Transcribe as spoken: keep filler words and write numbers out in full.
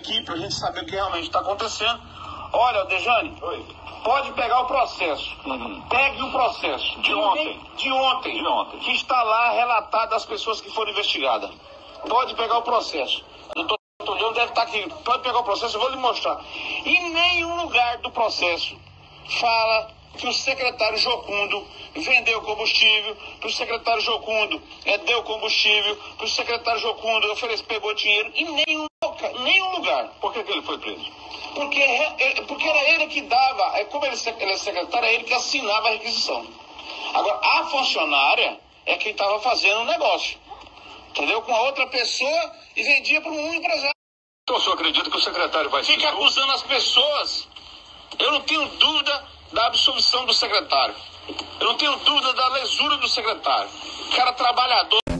aqui para a gente saber o que realmente está acontecendo. Olha, Dejane, Oi. pode pegar o processo. Uhum. Pegue o processo. De ontem. De ontem. De ontem. Que está lá relatado as pessoas que foram investigadas. Pode pegar o processo. Doutor Leão deve estar aqui. Pode pegar o processo, eu vou lhe mostrar. Em nenhum lugar do processo fala que o secretário Jocundo vendeu combustível, que o secretário Jocundo é, deu combustível, que o secretário Jocundo ofereceu, pegou dinheiro. Em nenhum, nenhum lugar. Por que, que ele foi preso? Porque, porque era ele que dava, como ele, ele é secretário, é ele que assinava a requisição. Agora, a funcionária é quem estava fazendo o negócio. Entendeu? Com a outra pessoa e vendia para um empresário. Então o senhor acredita que o secretário vai... Fica acusando as pessoas. Eu não tenho dúvida da absolvição do secretário. Eu não tenho dúvida da lesura do secretário. Cara trabalhador.